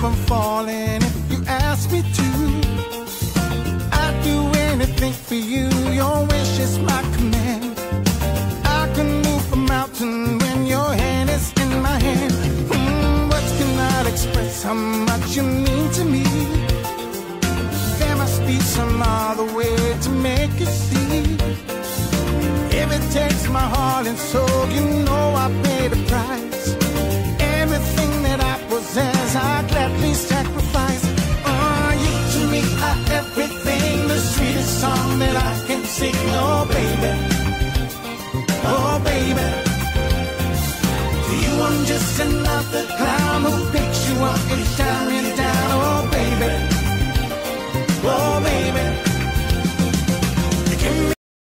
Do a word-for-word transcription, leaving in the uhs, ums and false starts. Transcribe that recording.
never falling if you ask me to. I'd do anything for you, your wish is my command. I can move a mountain when your hand is in my hand. mm, Words cannot express how much you mean to me. There must be some other way to make you see. If it takes my heart and soul, you know I paid a price. Everything that I possess, I gladly sacrifice. Oh, you to me are everything, the sweetest song that I can sing. Oh, baby, oh, baby. To you I'm just another clown who picks you up each time.